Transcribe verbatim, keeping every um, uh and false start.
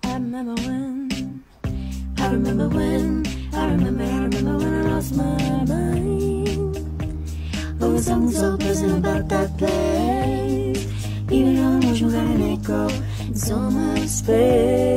I remember when, I remember when, I remember, I remember when I lost my mind. Oh, something so pleasant about that place. Even though the emotion got an echo in so much space.